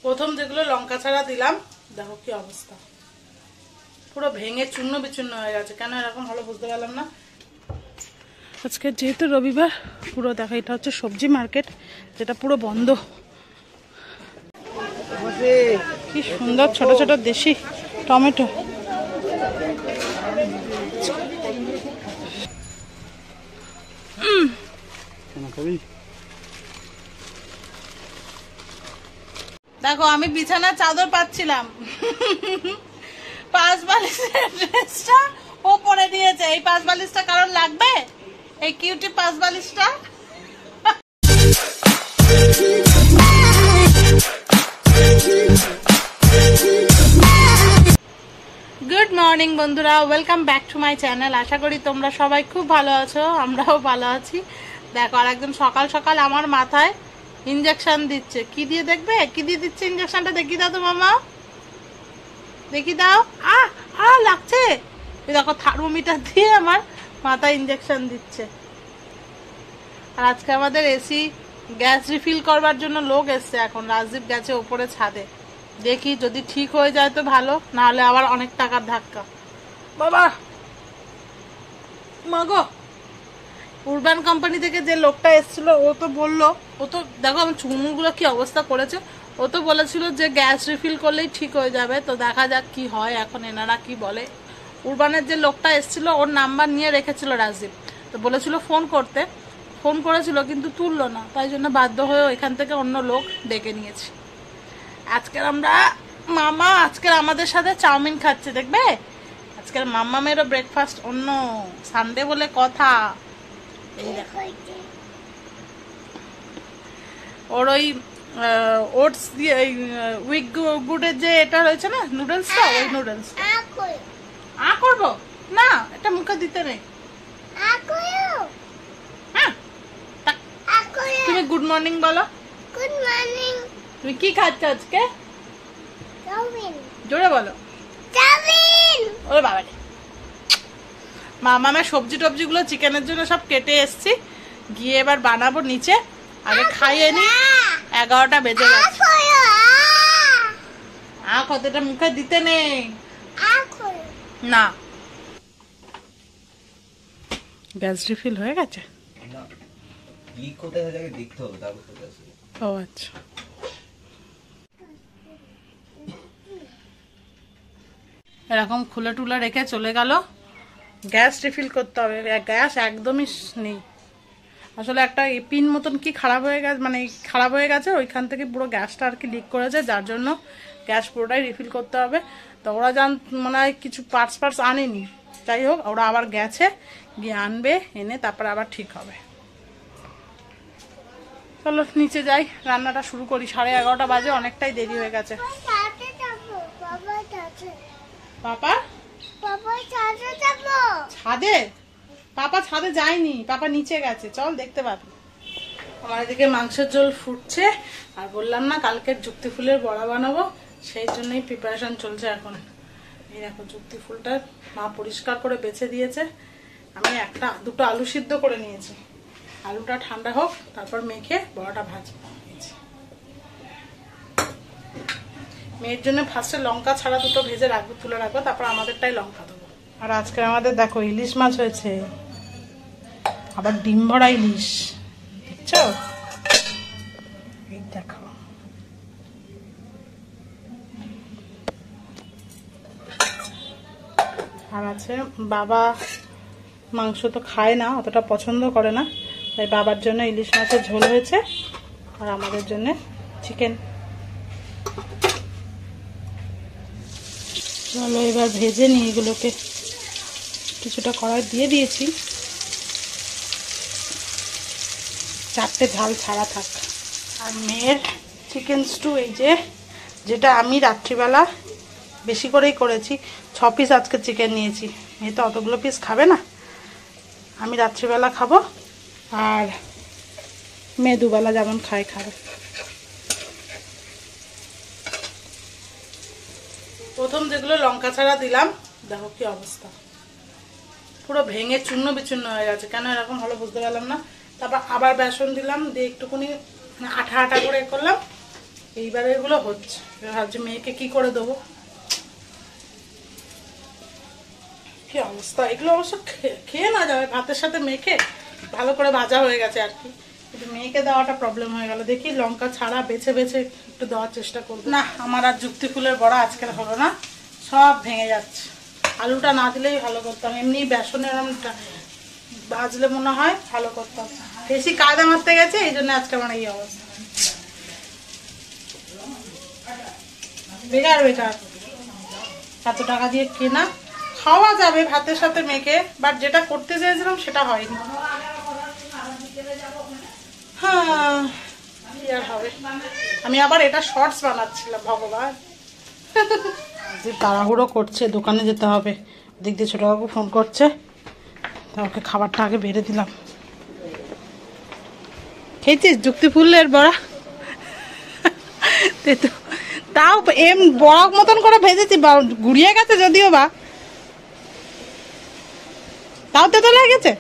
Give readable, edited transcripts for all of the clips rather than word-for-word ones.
প্রথম যেগুলো লঙ্কা ছাড়া দিলাম দেখো কি অবস্থা, পুরো ভেঙে চূর্ণ বিচূর্ণ হয়ে গেছে। কেন এরকম হলো বুঝতে পারলাম না। আজকে যেহেতু রবিবার, পুরো দেখো এটা হচ্ছে সবজি মার্কেট, যেটা পুরো বন্ধ। কি সুন্দর ছোট ছোট দেশি টমেটো। দেখো আমি বিছানার চাদর পাচ্ছিলাম, 5 বালিশের ড্রেসটা ও পরে দিয়েছে। এই 5 বালিশটা কারণ লাগবে, এই কিউটি 5 বালিশটা। গুড মর্নিং বন্ধুরা, welcome back to my channel. আশা করি তোমরা সবাই খুব ভালো আছো, আমরাও ভালো আছি। দেখো আর একদম সকাল সকাল আমার মাথায় ইনজেকশন দিচ্ছে। কি দিয়ে দেখবে, কি দিয়ে দিচ্ছে ইনজেকশনটা? দেখি দাও তো মামা, দেখি দাও। লাগছে। দেখো থার্মোমিটার দিয়ে আমার মাথায় ইনজেকশন দিচ্ছে। আর আজকে আমাদের এসি গ্যাস রিফিল করবার জন্য লোক এসছে। এখন রাজদীপ গেছে ওপরে ছাদে, দেখি যদি ঠিক হয়ে যায় তো ভালো, না হলে আবার অনেক টাকার ধাক্কা। বাবা মাগো, উরবান কোম্পানি থেকে যে লোকটা এসেছিল ও তো বললো, ও তো দেখো আমার চুলগুলো কি অবস্থা করেছে। ও তো বলেছিল যে গ্যাস রিফিল করলেই ঠিক হয়ে যাবে। তো দেখা যাক কি হয়, এখন এনারা কি বলে। উরবানের যে লোকটা এসেছিল ওর নাম্বার নিয়ে রেখেছিল রাজদীপ, তো বলেছিল ফোন করতে, ফোন করেছিল কিন্তু তুললো না, তাই জন্য বাধ্য হয়ে এখান থেকে অন্য লোক ডেকে নিয়েছি। আজকের আমরা মামা আজকের আমাদের সাথে চাউমিন খাচ্ছে, দেখবে। আজকের মাম্মামেরও ব্রেকফাস্ট অন্য, সানডে বলে কথা। এই দেখো ওর ওই ওটস দিয়ে উইক গুডের যে এটা রয়েছে না নুডলসটা, ওই নুডলস করবো না, এটা মুখে দিতে নেই। হ্যাঁ তুমি গুড মর্নিং বলো। Good morning. তুমি কি খাচ্ছ আজকে? চাউমিন। জোরে বলো। চাউমিন। ওরে বাবা রে। মামা সবজি টবজি গুলো চিকেনের জন্য সব কেটে এসছি, গিয়ে এবার বানাবো নিচে। আগে খাইয়ে নি, 11টা বেজে গেছে। কতটা মুখে দিতে নেই না। গ্যাস রিফিল হয়ে গেছে। ও আচ্ছা, এরকম খুলে টুলে রেখে চলে গেল। গ্যাস রিফিল করতে হবে, গ্যাস একদমই নেই। আসলে একটা পিন মতন কি খারাপ হয়ে গেছে, মানে খারাপ হয়ে গেছে, ওইখান থেকে পুরো গ্যাসটা আর কি লিক করেছে, যার জন্য গ্যাস পুরোটাই রিফিল করতে হবে। তো ওরা মনে হয় কিছু পার্টস আনেনি, যাই হোক ওরা আবার গেছে, গিয়ে আনবে, এনে তারপর আবার ঠিক হবে। চলো নিচে যাই, রান্নাটা শুরু করি। 11:30 বাজে, অনেকটাই দেরি হয়ে গেছে। পাপা ছাদে? পাপা ছাদে যায়নি, পাপা নিচে গেছে, চল দেখতে পাবি। আমার এদিকে মাংসের ঝোল ফুটছে, আর বললাম না কালকের যুক্তি ফুলের বড়া বানাবো, সেই জন্যই প্রিপারেশন চলছে এখন। এই দেখো যুক্তি ফুলটা মা পরিষ্কার করে বেছে দিয়েছে। আমি দুটো আলু সিদ্ধ করে নিয়েছি, আলুটা ঠান্ডা হোক তারপর মেখে বড়াটা ভাজবো। মেয়ের জন্য ফার্স্টে লঙ্কা ছাড়া দুটো ভেজে রাখবো, তুলে রাখবো, তারপর আমাদেরটাই লঙ্কা দেবো। আর আজকে আমাদের দেখো ইলিশ মাছ হয়েছে, আবার ডিম ভরা ইলিশ, দেখছো? এই দেখো আর আছে বাবা মাংস তো খায় না, অতটা পছন্দ করে না, তাই বাবার জন্য ইলিশ মাছের ঝোল হয়েছে, আর আমাদের জন্য চিকেন। চলো এবার ভেজে নিই এগুলোকে, কিছুটা কড়াই দিয়ে দিয়েছি, 4টে ঝাল ছাড়া থাক। আর মেয়ের চিকেন স্টু, এই যেটা আমি রাত্রিবেলা বেশি করেই করেছি, 6 পিস আজকে চিকেন নিয়েছি। মেয়ে তো অতগুলো পিস খাবে না, আমি রাত্রিবেলা খাবো, আর মেয়ে দুবেলা যেমন খাবে। প্রথম যেগুলো লঙ্কা ছাড়া দিলাম দেখো কি অবস্থা, পুরো ভেঙে চূর্ণ বিচূর্ণ হয়ে গেছে। কেন এরকম হলো বুঝতে পারলাম না। তারপর আবার বেসন দিলাম, দিয়ে একটুখানি আঠা আঠা করে করলাম, এইবারে এগুলো হচ্ছে, ভাবছি মেয়েকে কি করে দেবো। কি অবস্থা, এগুলো অবশ্য খেয়ে না যাবে ভাতের সাথে মেখে, ভালো করে ভাজা হয়ে গেছে আর কি, কিন্তু মেয়েকে দেওয়াটা প্রবলেম হয়ে গেল। দেখি লঙ্কা ছাড়া বেছে বেছে একটু দেওয়ার চেষ্টা করবো। না, আমার আর যুক্তি ফুলের বড়া আজকের হলো না, সব ভেঙে যাচ্ছে। আলুটা না দিলেই ভালো করতাম, এমনি বেসনের ভাজলে মনে হয় ভালো করতাম। বেশি কায়দা মারতে গেছে, এই জন্য আজকে আমার এই অবস্থা। বেকার বেকার এত টাকা দিয়ে কেনা, খাওয়া যাবে ভাতের সাথে মেখে, বাট যেটা করতে চেয়েছিলাম সেটা হয়নি। হ্যাঁ, কি আর হবে। আমি আবার এটা শর্টস বানাচ্ছিলাম, ভগবান। যে তাড়াহুড়ো করছে, দোকানে যেতে হবে, দিক দিয়ে ছোটবাবু ফোন করছে, তা ওকে খাবারটা আগে বেড়ে দিলাম। খেয়েছিস যুক্তি ফুলের বড়া? তাও বড়া মতন করে ভেজেছি, গুড়িয়ে গেছে যদিও বা, তাও তেতো লেগেছে।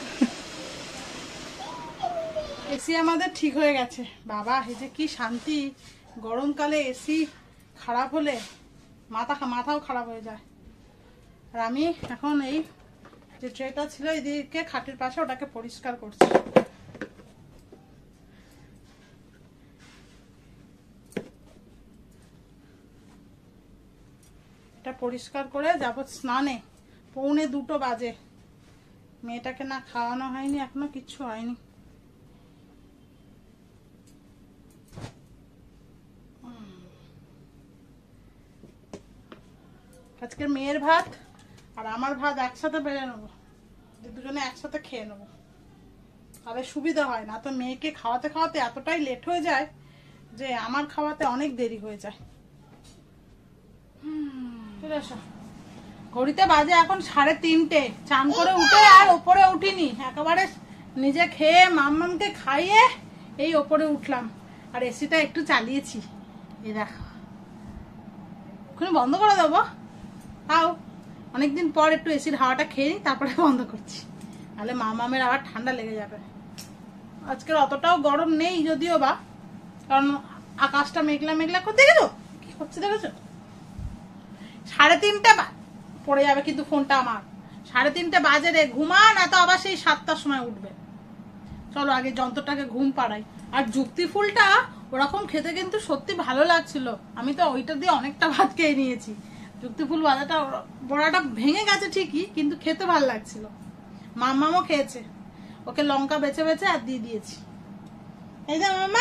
এসি আমাদের ঠিক হয়ে গেছে বাবা, এই যে কি শান্তি। গরমকালে এসি খারাপ হলে মাথাও খারাপ হয়ে যায়। আর আমি এখন এই যে ট্রেটা ছিল এদিকে খাটের পাশে, ওটাকে পরিষ্কার করছি। এটা পরিষ্কার করে যাব স্নানে। 1:45 বাজে, মেয়েটাকে না খাওয়ানো হয়নি, এখনো কিচ্ছু হয়নি। আজকের মেয়ের ভাত আর আমার ভাত একসাথে বেড়ে নেবো, দুজনে একসাথে খেয়ে নেবো, তাহলে সুবিধা হয়। না তো মেয়েকে খাওয়াতে খাওয়াতে এতটাই লেট হয়ে যায় যে আমার খাওয়াতে অনেক দেরি হয়ে যায়। ঘড়িতে বাজে এখন 3:30। চান করে উঠে আর ওপরে উঠিনি, একেবারে নিজে খেয়ে মাম্মামকে খাইয়ে এই ওপরে উঠলাম। আর এসিটা একটু চালিয়েছি, এই দেখো, ওখানে বন্ধ করে দেবো। তাও অনেকদিন পর একটু এসির হাওয়াটা খেয়ে নিই, তারপরে বন্ধ করছি, তাহলে মামামের আবার ঠান্ডা লেগে যাবে। আজকের অতটাও গরম নেই যদিও বা, কারণ আকাশটা মেঘলা মেঘলা করে, দেখেছো কি হচ্ছে, দেখেছো? 3:30 পড়ে যাবে কিন্তু ফোনটা আমার। 3:30 বাজে রে, ঘুমা, না তো আবার সেই 7টার সময় উঠবে। চলো আগে যন্ত্রটাকে ঘুম পাড়াই। আর যুক্তি ফুলটা ওরকম খেতে কিন্তু সত্যি ভালো লাগছিল, আমি তো ওইটা দিয়ে অনেকটা ভাত খেয়ে নিয়েছি। যুক্তি ফুল ভাজাটা বড়াটা ভেঙে গেছে ঠিকই, কিন্তু খেতে ভালো লাগছিল। মাম্মামও খেয়েছে, ওকে লঙ্কা বেছে বেছে আর দিয়ে দিয়েছি। এই যে মাম্মা,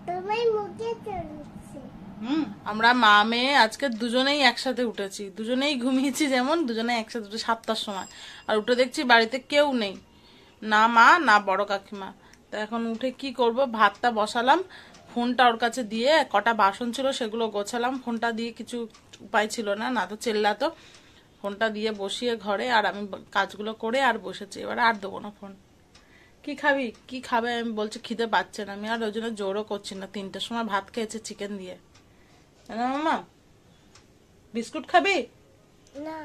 আমরা মা মেয়ে আজকে দুজনেই একসাথে উঠেছি, দুজনেই ঘুমিয়েছি, যেমন দুজনে একসাথে উঠে 7টার সময়। আর উঠে দেখছি বাড়িতে কেউ নেই, না মা না বড় কাকিমা। তো এখন উঠে কি করব, ভাতটা বসালাম, ফোনটা ওর কাছে দিয়ে, কটা বাসন ছিল সেগুলো গোছালাম, ফোনটা দিয়ে কিছু উপায় ছিল না, না তো চেল্লাতো। ফোনটা দিয়ে বসিয়ে ঘরে, আর আমি কাজগুলো করে আর বসেছি। এবার আর দেবো না ফোন। কি খাবি, কি খাবে আমি বলছি, খিদে পাচ্ছে না। আমি আর ওই জন্য জোরও করছি না, 3টার সময় ভাত খেয়েছে চিকেন দিয়ে। না মামা, বিস্কুট খাবি না?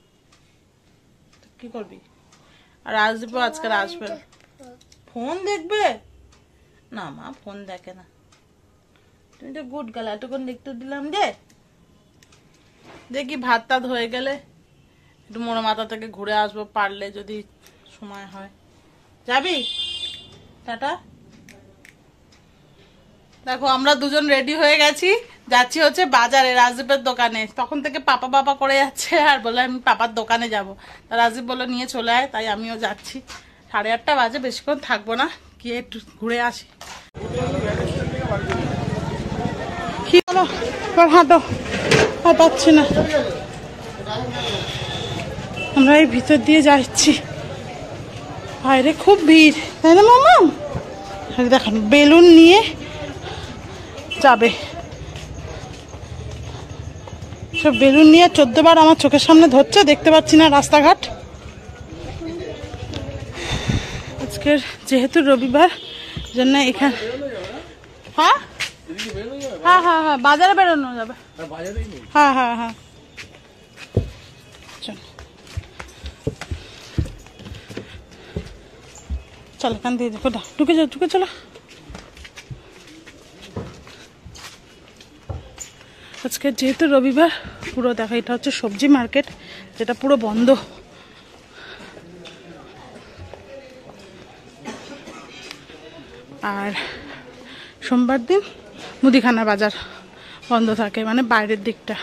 কি করবি? আর আসবো আজকাল, আসবে ফোন দেখবে না? মা ফোন দেখে না, তুমি তো গুড গাল, এতক্ষণ দেখতে দিলাম যে। দেখি ভাত টাত হয়ে গেলে একটু মোড় মাথা থেকে ঘুরে আসবো, পারলে যদি সময় হয়। যাবি? টাটা। দেখো আমরা দুজন রেডি হয়ে গেছি, যাচ্ছি হচ্ছে বাজারে, রাজদীপের দোকানে। তখন থেকে পাপা পাপা করে যাচ্ছে, আর বলে আমি পাপার দোকানে যাব। তা রাজদীপ বললো নিয়ে চলে আয়, তাই আমিও যাচ্ছি। 8:30 বাজে, বেশিক্ষণ থাকবো না, গিয়ে একটু ঘুরে আসি। কি হলো, হাঁটো, আর পাচ্ছি না। আমরা এই ভিতর দিয়ে যাচ্ছি, বাইরে খুব ভিড়, তাই না মামা? দেখুন বেলুন নিয়ে যাবে, সব বেলুন নিয়ে 14 বার আমার চোখের সামনে ধরছে, দেখতে পাচ্ছি না রাস্তাঘাট। আজকের যেহেতু রবিবার জন্য এখানে, হ্যাঁ হ্যাঁ হ্যাঁ হ্যাঁ বাজারে বেরোনো যাবে, হ্যাঁ হ্যাঁ হ্যাঁ। চল এখান থেকে দেখো, ঢুকে যাও, ঢুকে চলো। আজকে যেহেতু রবিবার, পুরো দেখা, এটা হচ্ছে সবজি মার্কেট যেটা পুরো বন্ধ। আর সোমবার দিন মুদিখানা বাজার বন্ধ থাকে, মানে বাইরের দিকটা।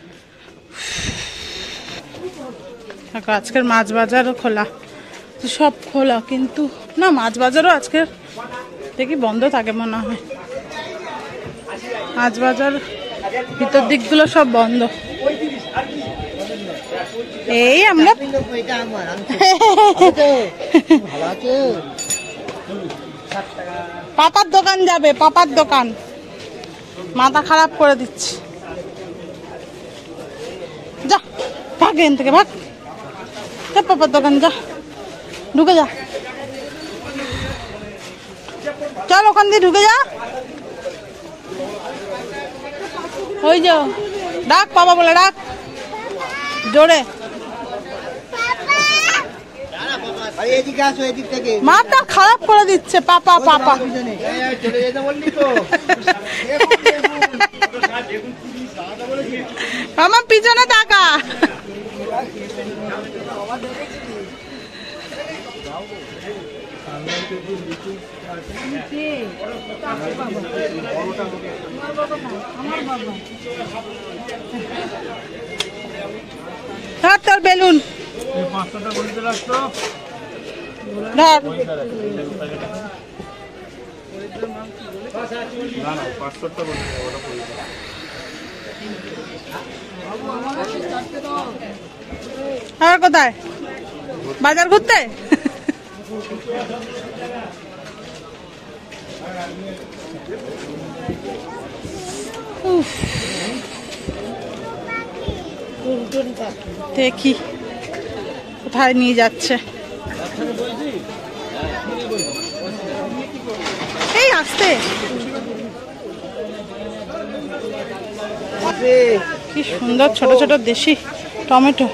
আজকের মাছ বাজারও খোলা, সব খোলা, কিন্তু না মাছ বাজারও আজকের দেখি বন্ধ থাকে মনে হয়। মাছ বাজার ভিতর দিকগুলো সব বন্ধ। এই আমরা পাপার দোকান যাবে, পাপার দোকান মাথা খারাপ করে দিচ্ছি। যা ভাগ এখান থেকে, ভাগ, পাপার দোকান যা, ঢুকে যা, চল ওখান দিয়ে ঢুকে যা। ওই যে ডাক, পাপা বলে ডাক জোরে। মাথা খারাপ করে দিচ্ছে পাপা, পাপা আমার পিছনে তাকা। তোর বেলুন ধর, আর কোথায় বাজার ঘুরতে? দেখি কোথায় নিয়ে যাচ্ছে। এই আসতে কি সুন্দর ছোট ছোট দেশি টমেটো,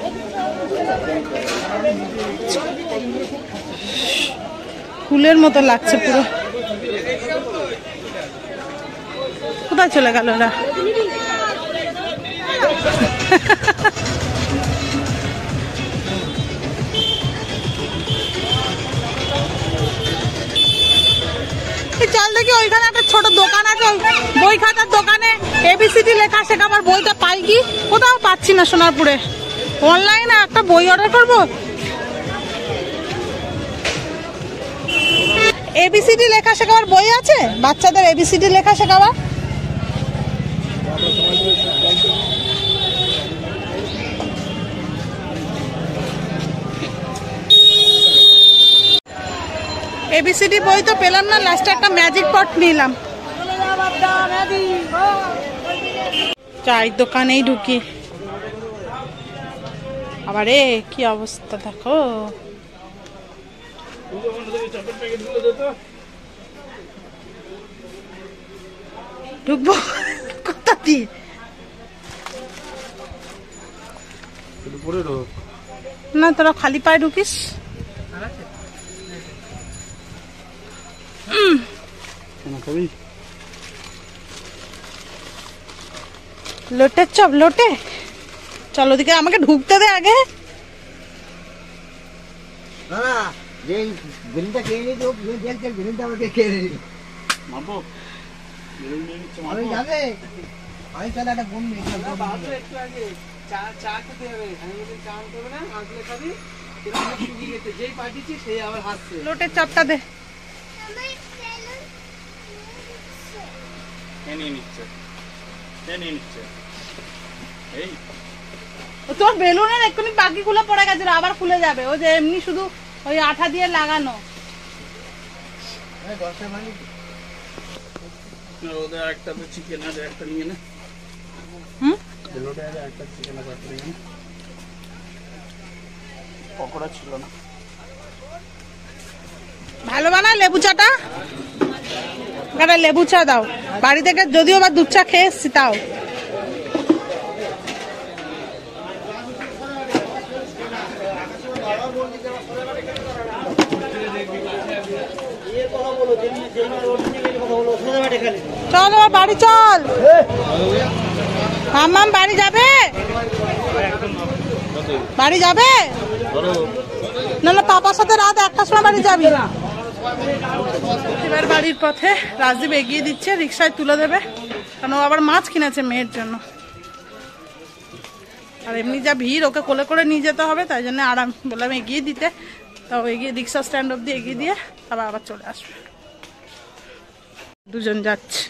ফুলের মতো লাগছে পুরো। কোথায় চলে গেল ওরা? চল দেখি, ওইখানে একটা ছোট দোকান আছে, বই খাতার দোকানে এবিসিডি লেখা শেখাবার বইটা পাই কি? কোথাও পাচ্ছি না সোনারপুরে। অনলাইনে একটা বই অর্ডার করবো, এবিসিডি লেখা শেখাবার বই আছে, বাচ্চাদের এবিসিডি লেখা শেখাবার। এবিসিডি বই তো পেলাম না, লাস্টে একটা ম্যাজিক পট নিলাম। চায়ের দোকানেই ঢুকি আবার, এ কি অবস্থা দেখো। ঢুকবো কোথা দিয়ে? না তোরা খালি পায়ে ঢুকিস। লোটে চপ, লোটে চল ওদিকে, আমাকে ঢুকতে দে আগে। লোটের চপটা দে। তোর বেলুনের এক্ষুনি বাকি খুলে পড়ে গেছে, আবার খুলে যাবে। ও যে এমনি শুধু ওই আঠা দিয়ে লাগানো। ভালো বানায় লেবু চাটা, লেবু চা দাও। বাড়ি থেকে যদিও বা দুধ চা খেয়ে এসছি তাও। চল বাড়ি চল। মাম্মাম বাড়ি যাবে? বাড়ি যাবে না? না পাপার সাথে রাত 1টার সময় বাড়ি যাবি? এবার বাড়ির পথে রাজদীপ এগিয়ে দিচ্ছে, রিক্সায় তুলে দেবে, কারণ ও আবার মাছ কিনেছে মেয়ের জন্য। আর এমনি যা ভিড়, ওকে কোলে করে নিয়ে যেতে হবে, তাই জন্য আরাম বললাম এগিয়ে দিতে। তাও এগিয়ে রিক্সা স্ট্যান্ড অব্দি এগিয়ে দিয়ে আবার চলে আসবে। দুজন যাচ্ছে।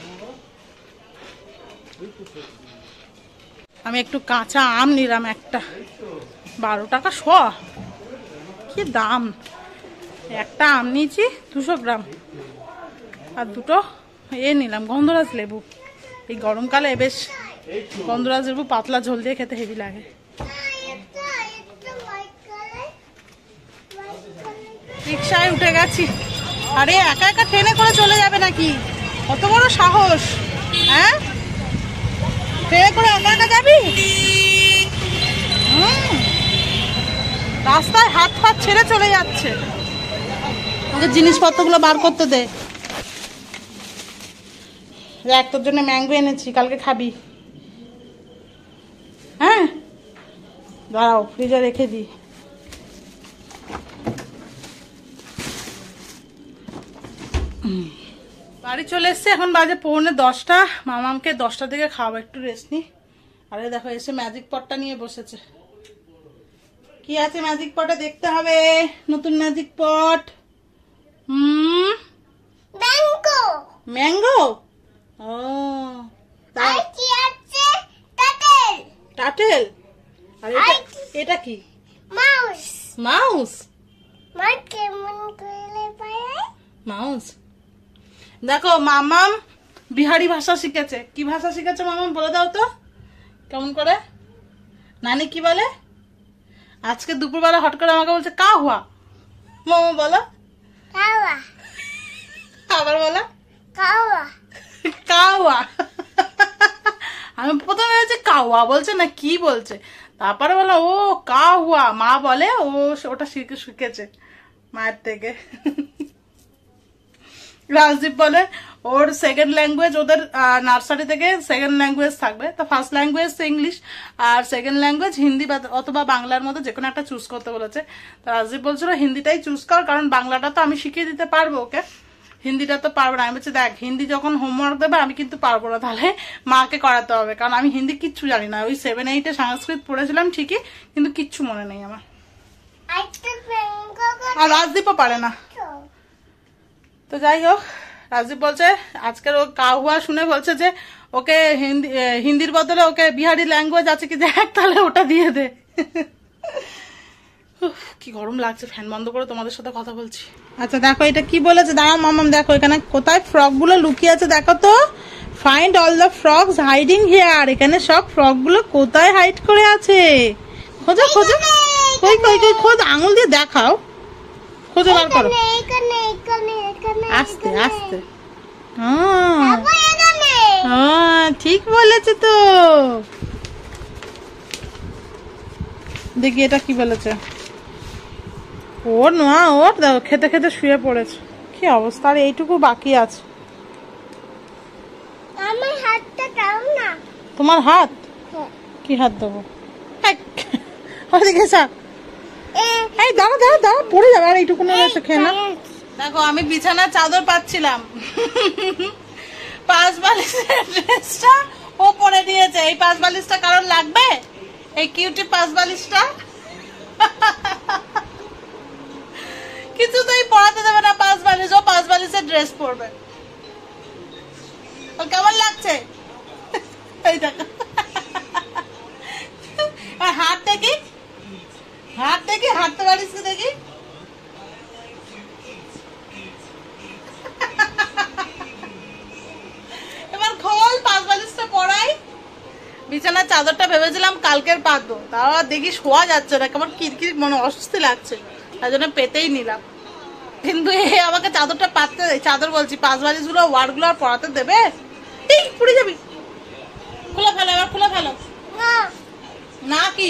আমি একটু কাঁচা আম নিলাম, একটা 12 টাকা শ, কি দাম। একটা আম নিয়েছি 200 গ্রাম, আর দুটো নিলাম গন্ধরাজ লেবু। এই গরমকালে বেশ গন্ধরাজ লেবু পাতলা ঝোল দিয়ে খেতে হেভি লাগে। রিক্সায় উঠে গেছি। আরে একা একা ট্রেনে করে চলে যাবে নাকি? কত বড় সাহস, হ্যাঁ? ট্রেনে করে একা একা যাবি? রাস্তায় হাত ফাত ছেড়ে চলে যাচ্ছে। ওকে জিনিসপত্রগুলো বার করতে দে। দেখ তোর জন্য ম্যাঙ্গো এনেছি, কালকে খাবি। হ্যাঁ দাঁড়াও, ফ্রিজে রেখে দিই। বাড়ি চলে এসছে, এখন বাজে 9:45। মামামকে 10টার দিকে খাওয়াবো, একটু রেস্ট নি। আরে দেখো এসে ম্যাজিক পটটা নিয়ে বসেছে। কি আছে ম্যাজিক পটে দেখতে হবে, নতুন ম্যাজিক পট। ম্যাঙ্গো। ম্যাঙ্গো? ও টাটেল। আর এটা কি? মাউস। মাউস? মাউস। দেখো মামাম বিহারি ভাষা শিখেছে। কি ভাষা শিখেছে মামাম বলে দাও তো কেমন করে। নানি কি বলে? আজকে দুপুরবেলা হট করে আমাকে বলছে কা হুয়া। মামা বলো। আবার বলো কাওয়া। আমি প্রথমে ভেবেছি কাওয়া বলছে না কি বলছে, তারপরে বলো ও কা হুয়া। মা বলে ও ওটা শিখেছে মায়ের থেকে। রাজদীপ বলে ওর সেকেন্ড ল্যাঙ্গুয়েজ, ওদের নার্সারি থেকে সেকেন্ড ল্যাঙ্গুয়েজ থাকবে। তো ফার্স্ট ল্যাঙ্গুয়েজ ইংলিশ, আর সেকেন্ড ল্যাঙ্গুয়েজ হিন্দি অথবা বাংলার মধ্যে যে কোনো একটা চুজ করতে বলেছে। তো রাজদীপ বলছিল হিন্দিটাই চুজ কর, কারণ বাংলাটা তো আমি শিখিয়ে দিতে পারবো ওকে, হিন্দিটা তো পারবো না। আমি বলছি দেখ হিন্দি যখন হোমওয়ার্ক দেবে আমি কিন্তু পারবো না, তাহলে মাকে করাতে হবে, কারণ আমি হিন্দি কিচ্ছু জানি না। ওই 7-8 সংস্কৃত পড়েছিলাম ঠিকই, কিন্তু কিচ্ছু মনে নেই আমার। আর রাজদীপও পারে না। তো যাই হোক, রাজদীপ বলছে আজকের ও কাহুয়া শুনে বলছে যে ওকে হিন্দির বদলে ওকে বিহারি ল্যাঙ্গুয়েজ আছে কি দেখ, তাহলে ওটা দিয়ে দে। কি গরম লাগছে, ফ্যান বন্ধ করে তোমাদের সাথে কথা বলছি। আচ্ছা দেখো এটা কি বলেছে, দাঁড়াও মামাম দেখো এখানে কোথায় ফ্রক গুলো লুকিয়ে আছে দেখো তো। Find all the frocks hiding here. এখানে সব ফ্রক গুলো কোথায় হাইড করে আছে, খোঁজো খোঁজো। কই কই কই খোঁজ, আঙুল দিয়ে দেখাও, খোঁজো বার করো আস্তে আস্তে। ঠিক বলেছে তো। দেখি এটা কি বলেছে। ওর না ওর খেতে খেতে শুয়ে পড়েছে, কি অবস্থা। আর এইটুকু বাকি আছে। আমার হাতটা দাও না। তোমার হাত? কি হাত দেবো? এই দাঁড়া দাঁড়া দাঁড়া, পড়ে যাবে। আর এইটুকু এসে খেয়ে না। দেখো আমি বিছানার চাদর পাচ্ছিলাম, 5 বালিশের ড্রেসটা ও পরে দিয়েছে। এই 5 বালিশটা কারণ লাগবে, এই কিউটি 5 বালিশটা কিছুতেই পড়াতে দেবে না। 5 বালিশ, ও 5 বালিশের ড্রেস পরবে। ও কেমন লাগছে এই দেখো। হাত দেখি, হাত দেখি, হাঁটতে পারিস কি দেখি। এবার খোল 5 বালিশটা পরাই। বিছানার চাদরটা ভেবেছিলাম কালকের পাতবো, তাও দেখি শোয়া যাচ্ছে না, কেমন কিরকির মনে অস্বস্তি লাগছে, তাই জন্য পেতেই নিলাম। কিন্তু এ আমাকে চাদরটা পাততে, চাদর বলছি 5 বালিশ গুলো ওয়ার্ড গুলো আর পড়াতে দেবে? এই পুড়ে যাবি, খুলে ফেলো এবার, খুলে ফেলো না। কি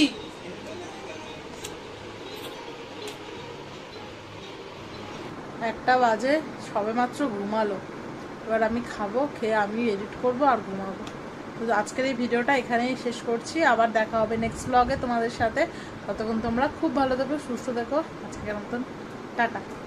1টা বাজে, সবে মাত্র ঘুমালো। এবার আমি খাবো, খেয়ে আমি এডিট করবো আর ঘুমাবো। তো আজকের এই ভিডিওটা এখানেই শেষ করছি, আবার দেখা হবে নেক্সট ব্লগে তোমাদের সাথে। ততক্ষণ তোমরা খুব ভালো থেকো, সুস্থ থেকো। আজকের মতন টাটা।